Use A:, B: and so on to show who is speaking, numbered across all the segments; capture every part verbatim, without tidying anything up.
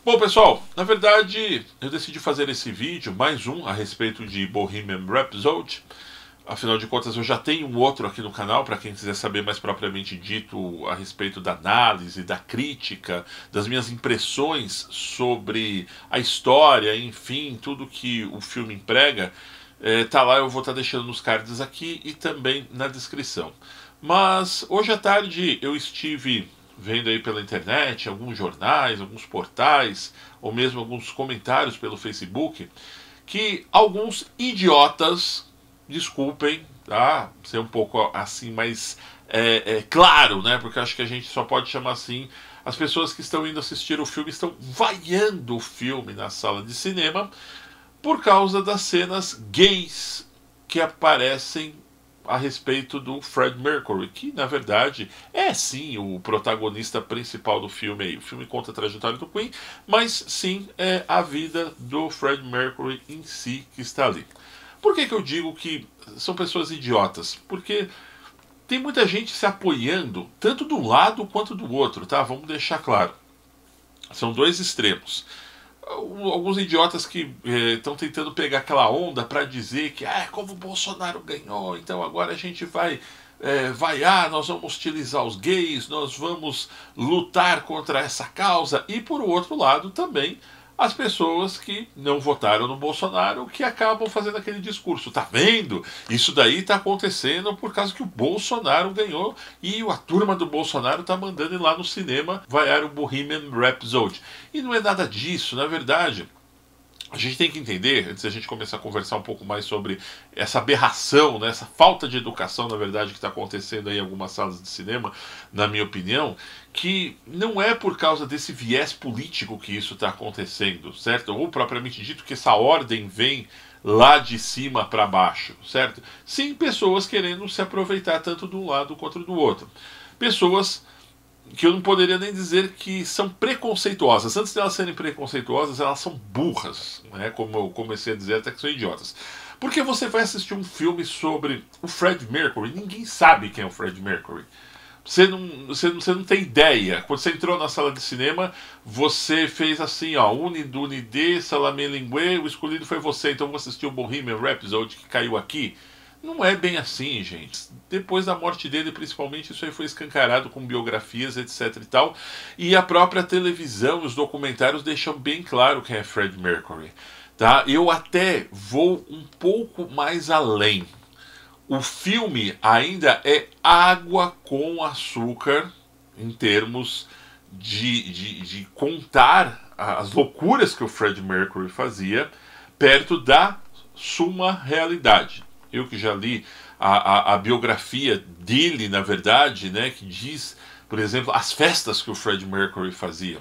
A: Bom, pessoal, na verdade eu decidi fazer esse vídeo, mais um, a respeito de Bohemian Rhapsody. Afinal de contas, eu já tenho um outro aqui no canal, para quem quiser saber mais propriamente dito a respeito da análise, da crítica, das minhas impressões sobre a história, enfim, tudo que o filme emprega. É, tá lá, eu vou estar deixando nos cards aqui e também na descrição. Mas hoje à tarde eu estive vendo aí pela internet, alguns jornais, alguns portais, ou mesmo alguns comentários pelo Facebook, que alguns idiotas, desculpem, tá? Ser um pouco assim mais é, é, claro, né? Porque acho que a gente só pode chamar assim. As pessoas que estão indo assistir o filme estão vaiando o filme na sala de cinema por causa das cenas gays que aparecem a respeito do Freddie Mercury, que na verdade é sim o protagonista principal do filme aí. O filme conta a trajetória do Queen, mas sim é a vida do Freddie Mercury em si que está ali. Por que que eu digo que são pessoas idiotas? Porque tem muita gente se apoiando, tanto de um lado quanto do outro, tá? Vamos deixar claro. São dois extremos. Alguns idiotas que estão eh, tentando pegar aquela onda para dizer que ah, como o Bolsonaro ganhou, então agora a gente vai é, vaiar, nós vamos hostilizar os gays, nós vamos lutar contra essa causa. E por outro lado também as pessoas que não votaram no Bolsonaro, que acabam fazendo aquele discurso. Tá vendo? Isso daí tá acontecendo por causa que o Bolsonaro ganhou e a turma do Bolsonaro tá mandando ir lá no cinema vaiar o Bohemian Rhapsody. E não é nada disso, na verdade. A gente tem que entender, antes da gente começar a conversar um pouco mais sobre essa aberração, né, essa falta de educação, na verdade, que está acontecendo aí em algumas salas de cinema, na minha opinião, que não é por causa desse viés político que isso está acontecendo, certo? Ou propriamente dito que essa ordem vem lá de cima para baixo, certo? Sim, pessoas querendo se aproveitar tanto de um lado quanto do outro. Pessoas que eu não poderia nem dizer que são preconceituosas. Antes de elas serem preconceituosas, elas são burras, né? Como eu comecei a dizer, até que são idiotas. Porque você vai assistir um filme sobre o Freddie Mercury, ninguém sabe quem é o Freddie Mercury. Você não, você, não, você não tem ideia. Quando você entrou na sala de cinema, você fez assim, ó, uni, duni, de, salame, lingue, o escolhido foi você, então você assistiu o Bohemian Rhapsody que caiu aqui. Não é bem assim, gente. Depois da morte dele, principalmente, isso aí foi escancarado com biografias, etc e tal. E a própria televisão, os documentários deixam bem claro quem é Freddie Mercury, tá? Eu até vou um pouco mais além. O filme ainda é água com açúcar em termos de, de, de contar as loucuras que o Freddie Mercury fazia perto da suma realidade. Eu que já li a, a, a biografia dele, na verdade, né, que diz, por exemplo, as festas que o Freddie Mercury fazia.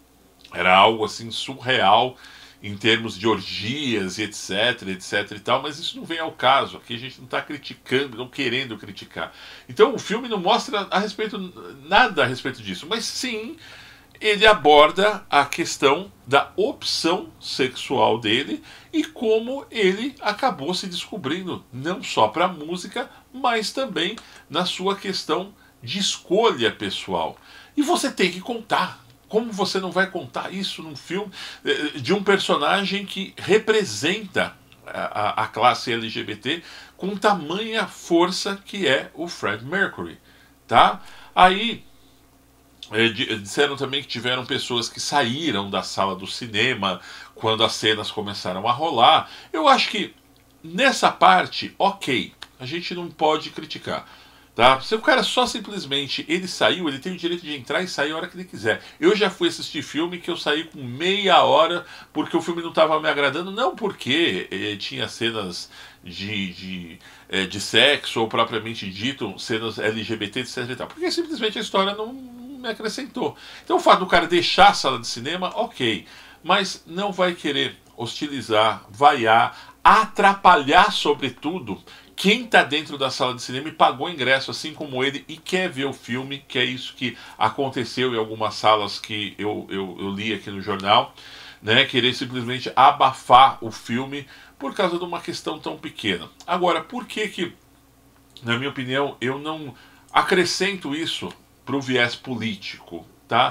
A: Era algo assim surreal em termos de orgias e etc, etc e tal, mas isso não vem ao caso. Aqui a gente não está criticando, não querendo criticar. Então o filme não mostra a respeito, nada a respeito disso, mas sim ele aborda a questão da opção sexual dele e como ele acabou se descobrindo, não só para a música, mas também na sua questão de escolha pessoal. E você tem que contar. Como você não vai contar isso num filme de um personagem que representa a, a classe L G B T com tamanha força que é o Freddie Mercury, tá? Aí disseram também que tiveram pessoas que saíram da sala do cinema quando as cenas começaram a rolar. Eu acho que nessa parte, ok, a gente não pode criticar. Tá? Se o cara só simplesmente ele saiu, ele tem o direito de entrar e sair a hora que ele quiser. Eu já fui assistir filme que eu saí com meia hora porque o filme não estava me agradando, não porque eh, tinha cenas de, de, eh, de sexo ou propriamente dito cenas L G B T, etc e tal, porque simplesmente a história não me acrescentou. Então o fato do cara deixar a sala de cinema, ok, mas não vai querer hostilizar, vaiar, atrapalhar sobretudo quem está dentro da sala de cinema e pagou ingresso assim como ele e quer ver o filme, que é isso que aconteceu em algumas salas que eu, eu, eu li aqui no jornal, né? Querer simplesmente abafar o filme por causa de uma questão tão pequena. Agora, por que que, na minha opinião, eu não acrescento isso para o viés político, tá?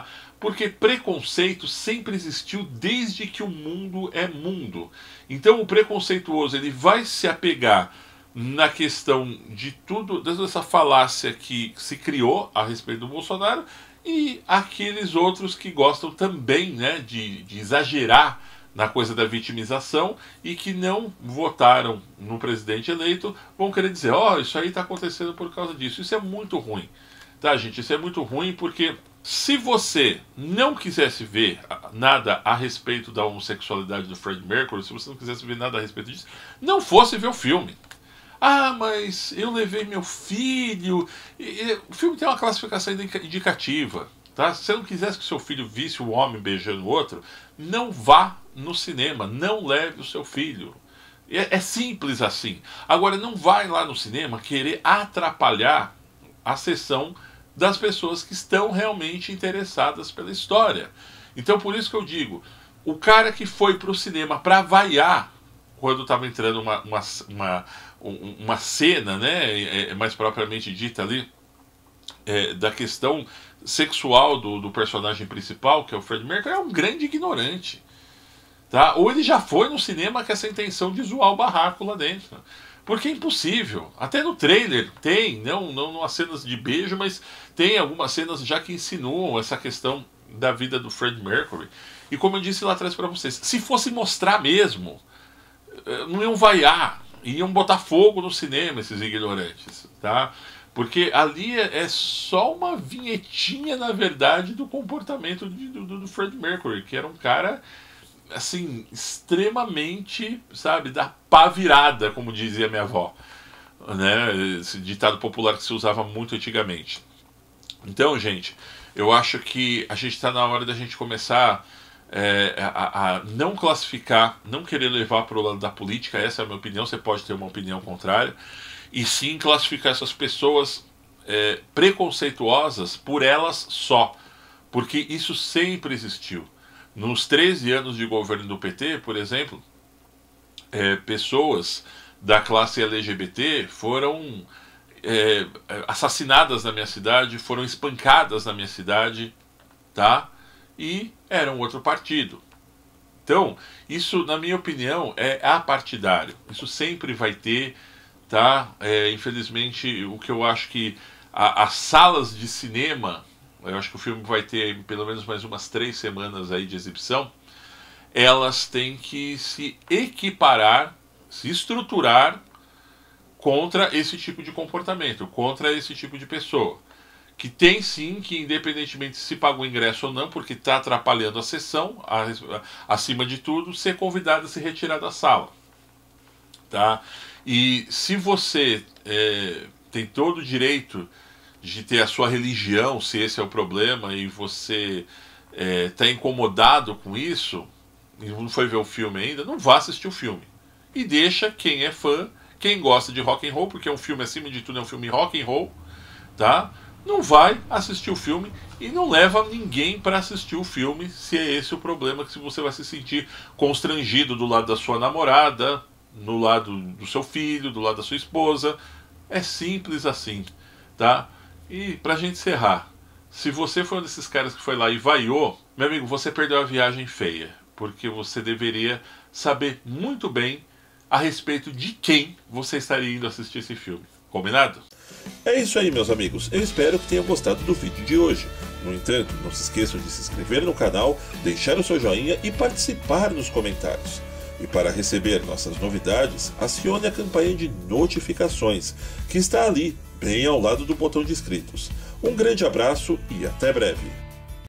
A: Porque preconceito sempre existiu desde que o mundo é mundo. Então o preconceituoso ele vai se apegar na questão de tudo, desde essa falácia que se criou a respeito do Bolsonaro, e aqueles outros que gostam também, né, de, de exagerar na coisa da vitimização e que não votaram no presidente eleito, vão querer dizer, ó, oh, isso aí está acontecendo por causa disso. Isso é muito ruim, tá, gente? Isso é muito ruim porque se você não quisesse ver nada a respeito da homossexualidade do Freddie Mercury, se você não quisesse ver nada a respeito disso, não fosse ver o filme. Ah, mas eu levei meu filho... E, e, o filme tem uma classificação indicativa, tá? Se você não quisesse que seu filho visse um homem beijando o outro, não vá no cinema, não leve o seu filho. É, é simples assim. Agora, não vai lá no cinema querer atrapalhar a sessão das pessoas que estão realmente interessadas pela história. Então, por isso que eu digo, o cara que foi pro cinema para vaiar quando estava entrando uma, uma, uma, uma cena, né, é, mais propriamente dita ali, é, da questão sexual do, do personagem principal, que é o Freddie Mercury, é um grande ignorante. Tá? Ou ele já foi no cinema com essa intenção de zoar o barraco lá dentro. Porque é impossível. Até no trailer tem, não, não, não as cenas de beijo, mas tem algumas cenas já que insinuam essa questão da vida do Freddie Mercury. E como eu disse lá atrás para vocês, se fosse mostrar mesmo, não iam vaiar, iam botar fogo no cinema esses ignorantes, tá? Porque ali é só uma vinhetinha, na verdade, do comportamento de, do, do Freddie Mercury, que era um cara, assim, extremamente, sabe, da pá virada, como dizia minha avó, né? Esse ditado popular que se usava muito antigamente. Então, gente, eu acho que a gente está na hora da gente começar é, a, a não classificar, não querer levar para o lado da política. Essa é a minha opinião, você pode ter uma opinião contrária, e sim classificar essas pessoas é, preconceituosas por elas só, porque isso sempre existiu. Nos treze anos de governo do P T, por exemplo, é, pessoas da classe L G B T foram é, assassinadas na minha cidade, foram espancadas na minha cidade, tá? E era um outro partido. Então, isso, na minha opinião, é apartidário. Isso sempre vai ter, tá? É, infelizmente, o que eu acho que a, as salas de cinema, eu acho que o filme vai ter pelo menos mais umas três semanas aí de exibição, elas têm que se equiparar, se estruturar contra esse tipo de comportamento, contra esse tipo de pessoa. Que tem sim que, independentemente se pagou ingresso ou não, porque está atrapalhando a sessão, a, a, acima de tudo, ser convidado a se retirar da sala. Tá? E se você é, tem todo o direito de ter a sua religião, se esse é o problema, e você está é, incomodado com isso, e não foi ver o filme ainda, não vá assistir o filme. E deixa quem é fã, quem gosta de rock and roll, porque é um filme, acima de tudo, é um filme rock and roll, tá? Não vai assistir o filme e não leva ninguém para assistir o filme, se é esse o problema, que se você vai se sentir constrangido do lado da sua namorada, no lado do seu filho, do lado da sua esposa. É simples assim, tá? E pra gente encerrar, se você foi um desses caras que foi lá e vaiou, meu amigo, você perdeu a viagem feia, porque você deveria saber muito bem a respeito de quem você estaria indo assistir esse filme. Combinado?
B: É isso aí, meus amigos. Eu espero que tenham gostado do vídeo de hoje. No entanto, não se esqueçam de se inscrever no canal, deixar o seu joinha e participar nos comentários. E para receber nossas novidades, acione a campanha de notificações, que está ali, bem ao lado do botão de inscritos. Um grande abraço e até breve.